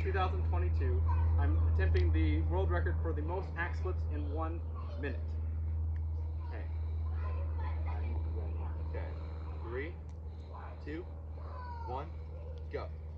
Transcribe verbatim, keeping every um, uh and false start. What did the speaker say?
two thousand twenty-two. I'm attempting the world record for the most axe flips in one minute. Okay. I'm ready. Okay. Three, two, one, go.